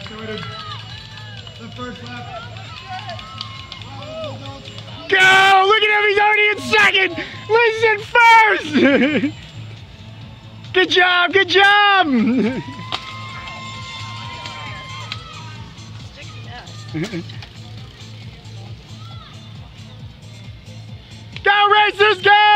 started the first lap. Go! Look at him, he's already in second! Listen first! Good job, good job! Go racers, go!